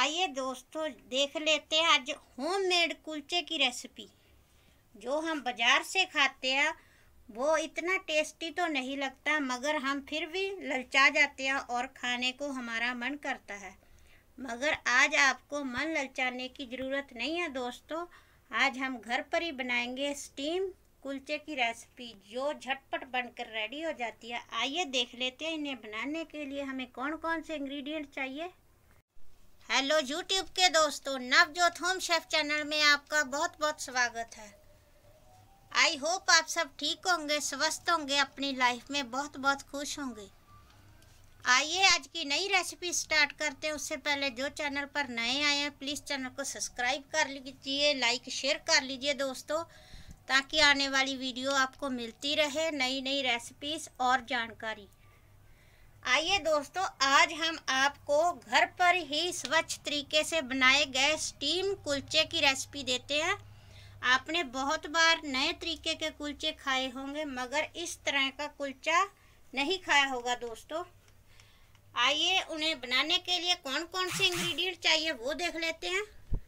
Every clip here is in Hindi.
आइए दोस्तों देख लेते हैं आज होममेड कुलचे की रेसिपी। जो हम बाज़ार से खाते हैं वो इतना टेस्टी तो नहीं लगता, मगर हम फिर भी ललचा जाते हैं और खाने को हमारा मन करता है। मगर आज आपको मन ललचाने की ज़रूरत नहीं है दोस्तों। आज हम घर पर ही बनाएंगे स्टीम कुलचे की रेसिपी, जो झटपट बनकर रेडी हो जाती है। आइए देख लेते हैं इन्हें बनाने के लिए हमें कौन कौन से इंग्रेडिएंट चाहिए। हेलो यूट्यूब के दोस्तों, नवजोत होम शेफ चैनल में आपका बहुत बहुत स्वागत है। आई होप आप सब ठीक होंगे, स्वस्थ होंगे, अपनी लाइफ में बहुत बहुत खुश होंगे। आइए आज की नई रेसिपी स्टार्ट करते हैं। उससे पहले जो चैनल पर नए आए हैं प्लीज़ चैनल को सब्सक्राइब कर लीजिए, लाइक शेयर कर लीजिए दोस्तों, ताकि आने वाली वीडियो आपको मिलती रहे, नई नई रेसिपीज़ और जानकारी। आइए दोस्तों, आज हम आपको घर पर ही स्वच्छ तरीके से बनाए गए स्टीम कुलचे की रेसिपी देते हैं। आपने बहुत बार नए तरीके के कुलचे खाए होंगे, मगर इस तरह का कुलचा नहीं खाया होगा दोस्तों। आइए उन्हें बनाने के लिए कौन कौन से इंग्रेडिएंट चाहिए वो देख लेते हैं।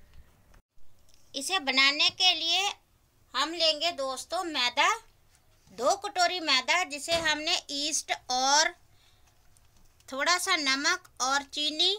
इसे बनाने के लिए हम लेंगे दोस्तों मैदा, 2 कटोरी मैदा, जिसे हमने ईस्ट और थोड़ा सा नमक और चीनी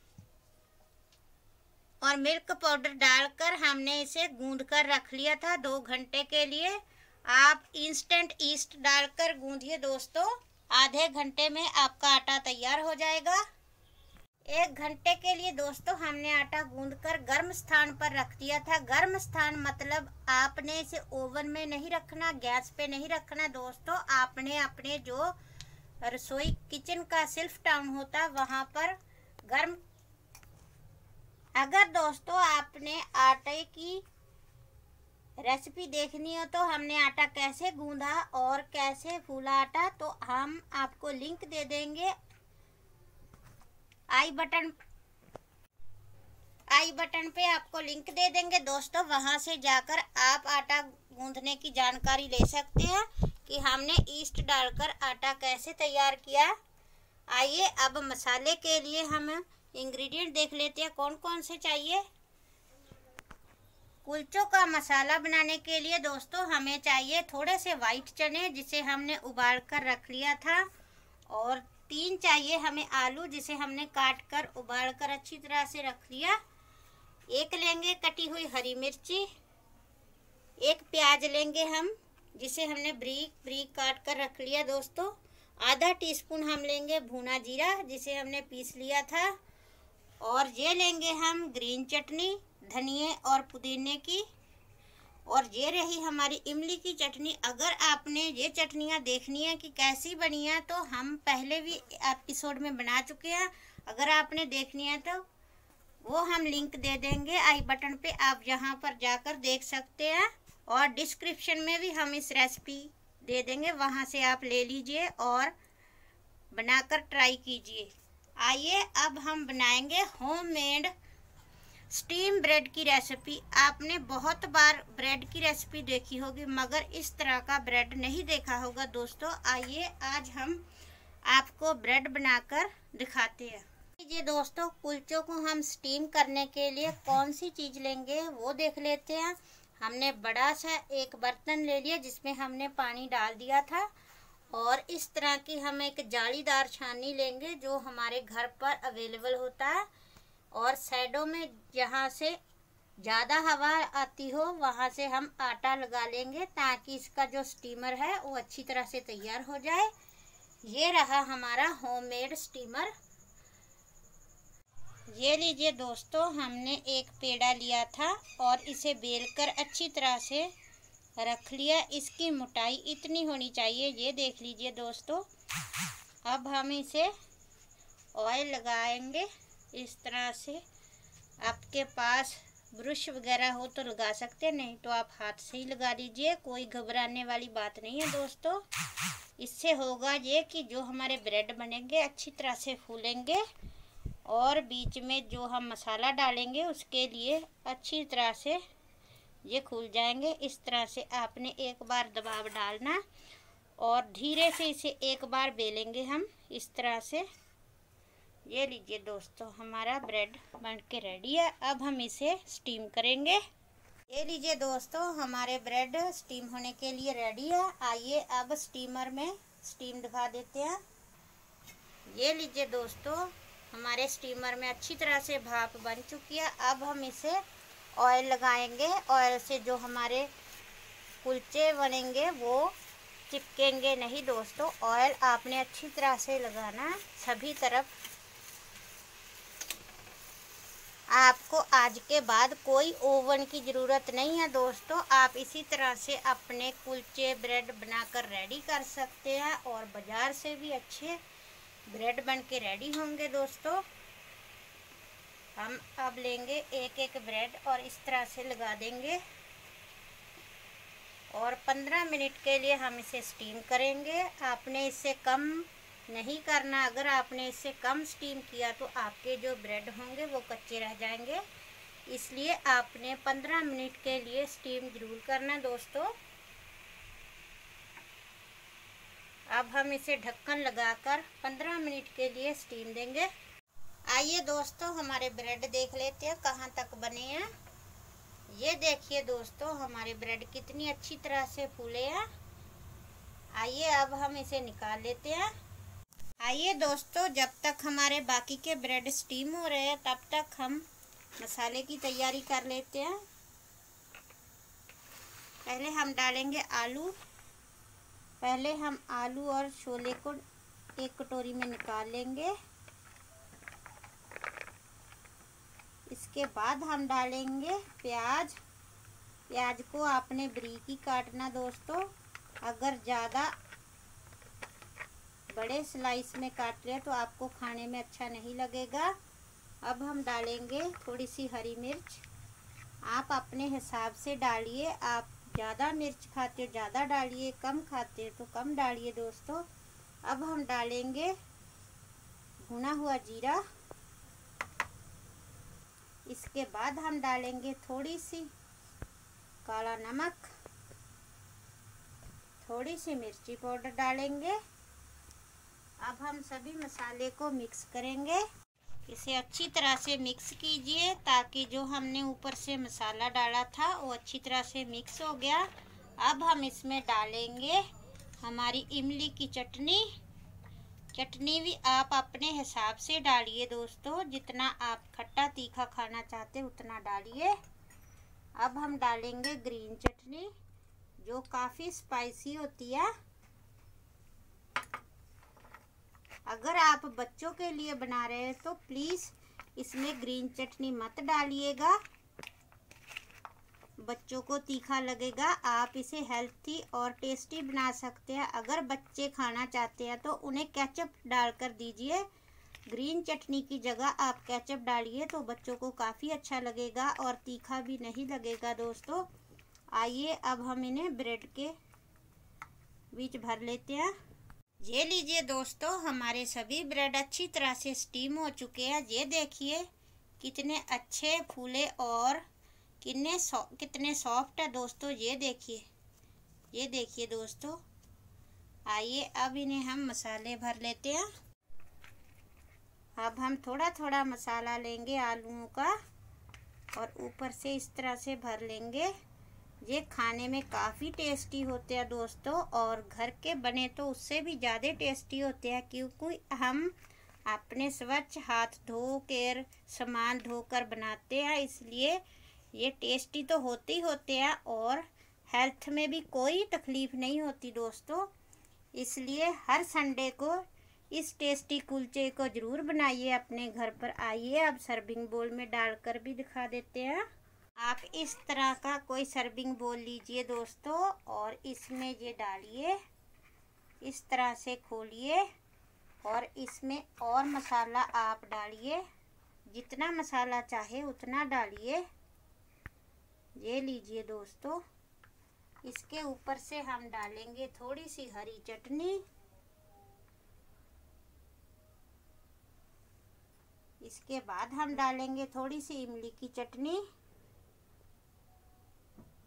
और मिल्क पाउडर डालकर हमने इसे गूंद कर रख लिया था 2 घंटे के लिए। आप इंस्टेंट ईस्ट डालकर गूंदिए दोस्तों, आधे घंटे में आपका आटा तैयार हो जाएगा। 1 घंटे के लिए दोस्तों हमने आटा गूंदकर गर्म स्थान पर रख दिया था। गर्म स्थान मतलब आपने इसे ओवन में नहीं रखना, गैस पे नहीं रखना दोस्तों। आपने अपने जो रसोई किचन का सेल्फ टाउन होता है वहाँ पर गर्म। अगर दोस्तों आपने आटे की रेसिपी देखनी हो तो हमने आटा कैसे गूंदा और कैसे फूला आटा, तो हम आपको लिंक दे देंगे आई बटन पे आपको लिंक दे देंगे दोस्तों। वहां से जाकर आप आटा गूंदने की जानकारी ले सकते हैं कि हमने ईस्ट डालकर आटा कैसे तैयार किया। आइए अब मसाले के लिए हम इंग्रेडिएंट देख लेते हैं कौन कौन से चाहिए। कुलचों का मसाला बनाने के लिए दोस्तों हमें चाहिए थोड़े से वाइट चने, जिसे हमने उबाल कर रख लिया था, और 3 चाहिए हमें आलू, जिसे हमने काट कर उबाल कर अच्छी तरह से रख लिया। 1 लेंगे कटी हुई हरी मिर्ची, 1 प्याज लेंगे हम, जिसे हमने ब्रीक ब्रीक काट कर रख लिया दोस्तों। आधा टीस्पून हम लेंगे भुना जीरा, जिसे हमने पीस लिया था। और ये लेंगे हम ग्रीन चटनी धनिए और पुदीने की। और ये रही हमारी इमली की चटनी। अगर आपने ये चटनियाँ देखनी है कि कैसी बनी है तो हम पहले भी एपिसोड में बना चुके हैं। अगर आपने देखनी है तो वो हम लिंक दे देंगे आई बटन पे, आप यहाँ पर जाकर देख सकते हैं। और डिस्क्रिप्शन में भी हम इस रेसिपी दे देंगे, वहाँ से आप ले लीजिए और बनाकर ट्राई कीजिए। आइए अब हम बनाएंगे होममेड स्टीम ब्रेड की रेसिपी। आपने बहुत बार ब्रेड की रेसिपी देखी होगी, मगर इस तरह का ब्रेड नहीं देखा होगा दोस्तों। आइए आज हम आपको ब्रेड बनाकर दिखाते हैं। ये दोस्तों कुलचों को हम स्टीम करने के लिए कौन सी चीज़ लेंगे वो देख लेते हैं। हमने बड़ा सा एक बर्तन ले लिया, जिसमें हमने पानी डाल दिया था, और इस तरह की हम एक जालीदार छाननी लेंगे जो हमारे घर पर अवेलेबल होता है। और साइडों में जहाँ से ज़्यादा हवा आती हो वहाँ से हम आटा लगा लेंगे, ताकि इसका जो स्टीमर है वो अच्छी तरह से तैयार हो जाए। ये रहा हमारा होममेड स्टीमर। ये लीजिए दोस्तों, हमने एक पेड़ा लिया था और इसे बेलकर अच्छी तरह से रख लिया। इसकी मोटाई इतनी होनी चाहिए, ये देख लीजिए दोस्तों। अब हम इसे ऑयल लगाएंगे इस तरह से। आपके पास ब्रश वगैरह हो तो लगा सकते हैं, नहीं तो आप हाथ से ही लगा लीजिए, कोई घबराने वाली बात नहीं है दोस्तों। इससे होगा ये कि जो हमारे ब्रेड बनेंगे अच्छी तरह से फूलेंगे, और बीच में जो हम मसाला डालेंगे उसके लिए अच्छी तरह से ये खुल जाएंगे। इस तरह से आपने एक बार दबाव डालना और धीरे से इसे एक बार बेलेंगे हम इस तरह से। ये लीजिए दोस्तों, हमारा ब्रेड बन के रेडी है। अब हम इसे स्टीम करेंगे। ये लीजिए दोस्तों, हमारे ब्रेड स्टीम होने के लिए रेडी है। आइए अब स्टीमर में स्टीम दिखा देते हैं। ये लीजिए दोस्तों, हमारे स्टीमर में अच्छी तरह से भाप बन चुकी है। अब हम इसे ऑयल लगाएंगे। ऑयल से जो हमारे कुलचे बनेंगे वो चिपकेंगे नहीं दोस्तों। ऑयल आपने अच्छी तरह से लगाना सभी तरफ। आपको आज के बाद कोई ओवन की ज़रूरत नहीं है दोस्तों। आप इसी तरह से अपने कुलचे ब्रेड बनाकर रेडी कर सकते हैं और बाज़ार से भी अच्छे ब्रेड बन के रेडी होंगे दोस्तों। हम अब लेंगे एक एक ब्रेड और इस तरह से लगा देंगे और 15 मिनट के लिए हम इसे स्टीम करेंगे। आपने इससे कम नहीं करना। अगर आपने इससे कम स्टीम किया तो आपके जो ब्रेड होंगे वो कच्चे रह जाएंगे। इसलिए आपने 15 मिनट के लिए स्टीम ज़रूर करना दोस्तों। अब हम इसे ढक्कन लगाकर 15 मिनट के लिए स्टीम देंगे। आइए दोस्तों, हमारे ब्रेड देख लेते हैं कहाँ तक बने हैं। ये देखिए दोस्तों, हमारे ब्रेड कितनी अच्छी तरह से फूले हैं। आइए अब हम इसे निकाल लेते हैं। आइए दोस्तों, जब तक हमारे बाकी के ब्रेड स्टीम हो रहे हैं तब तक हम मसाले की तैयारी कर लेते हैं। पहले हम डालेंगे आलू। पहले हम आलू और छोले को एक कटोरी में निकाल लेंगे। इसके बाद हम डालेंगे प्याज। प्याज को आपने बारीक काटना दोस्तों। अगर ज़्यादा बड़े स्लाइस में काट लिया तो आपको खाने में अच्छा नहीं लगेगा। अब हम डालेंगे थोड़ी सी हरी मिर्च। आप अपने हिसाब से डालिए। आप ज़्यादा मिर्च खाते हो ज़्यादा डालिए, कम खाते हो तो कम डालिए दोस्तों। अब हम डालेंगे भुना हुआ जीरा। इसके बाद हम डालेंगे थोड़ी सी काला नमक, थोड़ी सी मिर्ची पाउडर डालेंगे। अब हम सभी मसाले को मिक्स करेंगे। इसे अच्छी तरह से मिक्स कीजिए ताकि जो हमने ऊपर से मसाला डाला था वो अच्छी तरह से मिक्स हो गया। अब हम इसमें डालेंगे हमारी इमली की चटनी। चटनी भी आप अपने हिसाब से डालिए दोस्तों। जितना आप खट्टा तीखा खाना चाहते उतना डालिए। अब हम डालेंगे ग्रीन चटनी जो काफ़ी स्पाइसी होती है। अगर आप बच्चों के लिए बना रहे हैं तो प्लीज़ इसमें ग्रीन चटनी मत डालिएगा, बच्चों को तीखा लगेगा। आप इसे हेल्थी और टेस्टी बना सकते हैं। अगर बच्चे खाना चाहते हैं तो उन्हें केचप डालकर दीजिए। ग्रीन चटनी की जगह आप केचप डालिए तो बच्चों को काफ़ी अच्छा लगेगा और तीखा भी नहीं लगेगा दोस्तों। आइए अब हम इन्हें ब्रेड के बीच भर लेते हैं। ये लीजिए दोस्तों, हमारे सभी ब्रेड अच्छी तरह से स्टीम हो चुके हैं। ये देखिए कितने अच्छे फूले और कितने सॉफ्ट है दोस्तों। ये देखिए दोस्तों। आइए अब इन्हें हम मसाले भर लेते हैं। अब हम थोड़ा थोड़ा मसाला लेंगे आलूओं का और ऊपर से इस तरह से भर लेंगे। ये खाने में काफ़ी टेस्टी होते हैं दोस्तों और घर के बने तो उससे भी ज़्यादा टेस्टी होते हैं, क्योंकि हम अपने स्वच्छ हाथ धो कर सामान धोकर बनाते हैं। इसलिए ये टेस्टी तो होते ही होते हैं और हेल्थ में भी कोई तकलीफ़ नहीं होती दोस्तों। इसलिए हर संडे को इस टेस्टी कुलचे को ज़रूर बनाइए अपने घर पर। आइए अब सर्विंग बोल में डालकर भी दिखा देते हैं। आप इस तरह का कोई सर्विंग बोल लीजिए दोस्तों और इसमें ये डालिए, इस तरह से खोलिए और इसमें और मसाला आप डालिए। जितना मसाला चाहे उतना डालिए। ये लीजिए दोस्तों, इसके ऊपर से हम डालेंगे थोड़ी सी हरी चटनी। इसके बाद हम डालेंगे थोड़ी सी इमली की चटनी।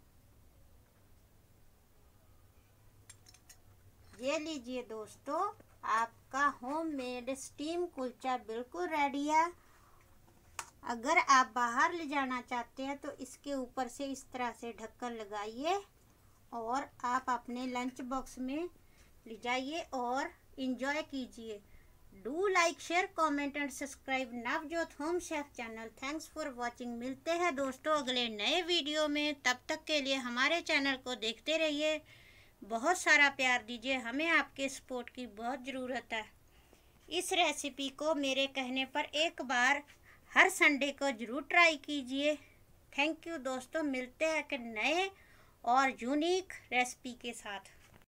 ये लीजिए दोस्तों, आपका होममेड स्टीम कुलचा बिल्कुल रेडी है। अगर आप बाहर ले जाना चाहते हैं तो इसके ऊपर से इस तरह से ढक्कन लगाइए और आप अपने लंच बॉक्स में ले जाइए और इंजॉय कीजिए। Do like, share, comment and subscribe Navjot home chef channel. Thanks for watching. मिलते हैं दोस्तों अगले नए वीडियो में। तब तक के लिए हमारे चैनल को देखते रहिए, बहुत सारा प्यार दीजिए, हमें आपके सपोर्ट की बहुत ज़रूरत है। इस रेसिपी को मेरे कहने पर एक बार हर संडे को ज़रूर ट्राई कीजिए। थैंक यू दोस्तों, मिलते हैं एक नए और यूनिक रेसिपी के साथ।